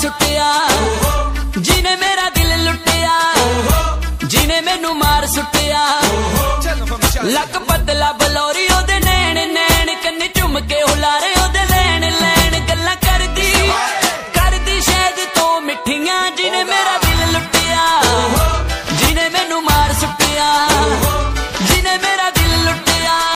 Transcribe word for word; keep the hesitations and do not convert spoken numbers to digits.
सुटिया, जिने मेरा दिल लुटिया, जिने मैनू मार सुटिया। लक पतला बलौरी ओदे नैन नैन, कन्ने झुम के हुलारे ओदे लैन लैन। गल्लां करदी करदी शहद तो मिठियां, जिने मेरा